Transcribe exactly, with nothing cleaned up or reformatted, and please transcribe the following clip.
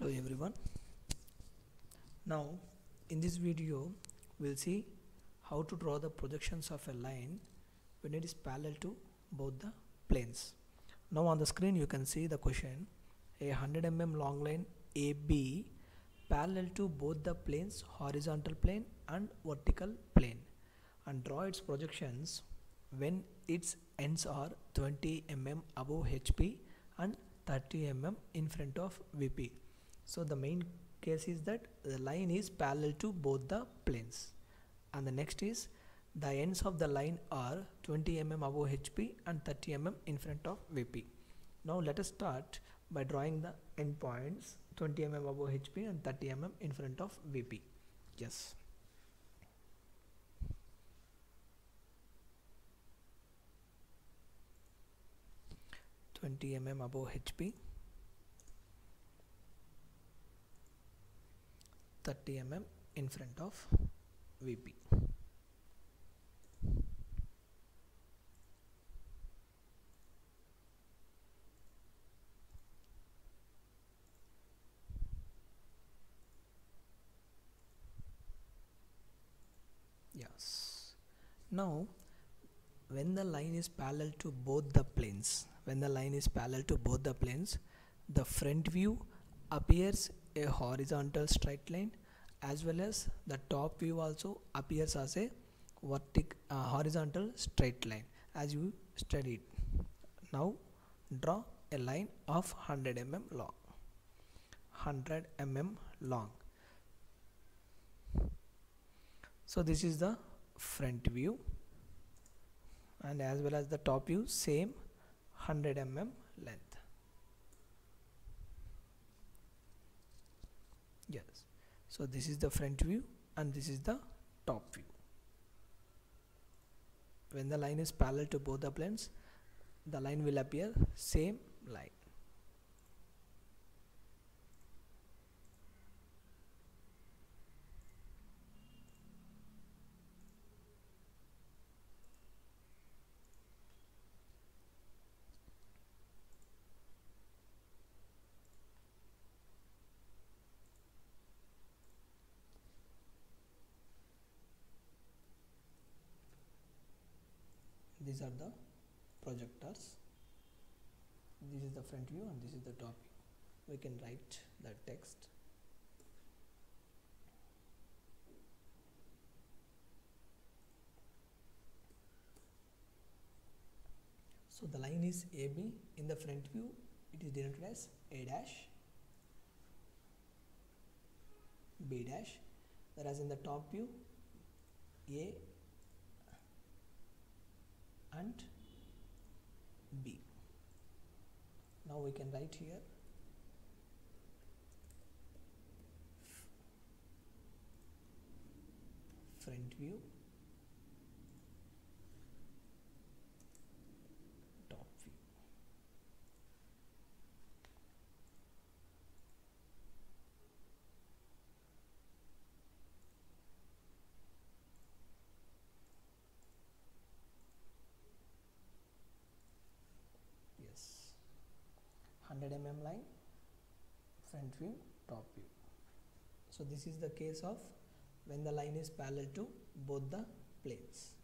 Hello everyone. Now in this video we'll see how to draw the projections of a line when it is parallel to both the planes. Now on the screen you can see the question: a one hundred millimeter long line A B parallel to both the planes, horizontal plane and vertical plane, and draw its projections when its ends are twenty millimeters above H P and thirty millimeters in front of V P. So the main case is that the line is parallel to both the planes, and the next is the ends of the line are twenty millimeters above H P and thirty millimeters in front of V P. Now let us start by drawing the end points twenty millimeters above H P and thirty millimeters in front of V P. Yes. twenty millimeters above H P, thirty millimeters in front of V P. Yes. Now when the line is parallel to both the planes, when the line is parallel to both the planes, the front view appears a horizontal straight line, as well as the top view also appears as a vertical uh, horizontal straight line, as you studied. Now draw a line of one hundred millimeters long. one hundred millimeters long. So this is the front view, and as well as the top view, same one hundred millimeters length. Yes. So this is the front view and this is the top view. When the line is parallel to both the planes, the line will appear same line. These are the projectors. This is the front view and this is the top view. We can write the text. So the line is A B. In the front view it is denoted as A dash, B dash, whereas in the top view A and B. Now we can write here front view, top view. Yes. one hundred millimeter line, front view, top view. So this is the case of when the line is parallel to both the planes.